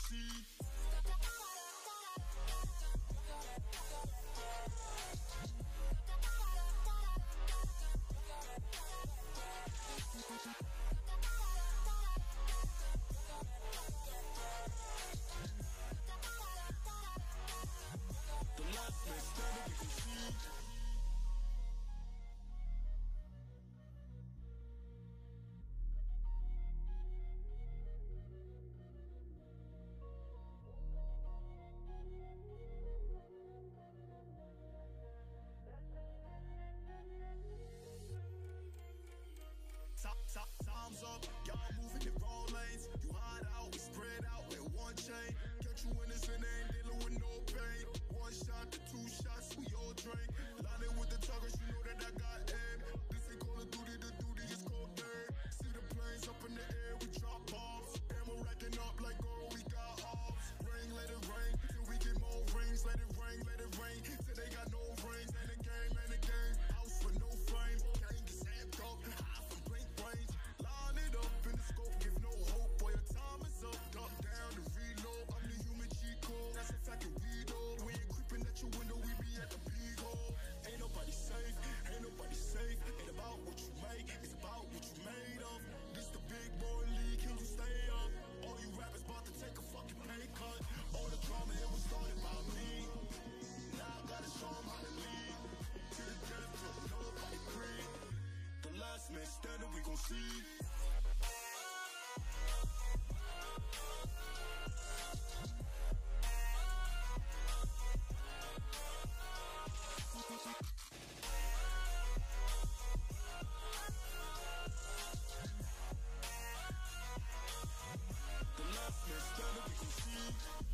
see. The last man standing, we gon' see. Time's up, y'all moving in wrong lanes. You hide out, we spread out with one chain. Catch you in this and ain't dealing with no pain. One shot to two shots, we all drink. Lining with the targets, you know that I got aim. This ain't Call of Duty, the duty is cocaine. See the planes up in the air, we drop bombs. Ammo racking up like gold, we got ops. Ring, let it rain, till we get more rings. Let it rain, till they got no rings. And the game, house with no frame. Can't get sapped up, high from blank range. Line it up in the scope, give no hope. Boy, your time is up, duck down to reload. I'm the human cheat code, that's a fact and we know. We ain't creeping at your window, we be at the big hole. Ain't nobody safe, ain't nobody safe. Ain't about what you make, it's about what you made of. This the big boy league, can you stay up? All you rappers about to take a fucking pay cut. All the drama, it was started by me. Now I gotta show 'em how to lead. To the death, till nobody breathe. The last man standing, we gon' see. The last man standing, we gon' see.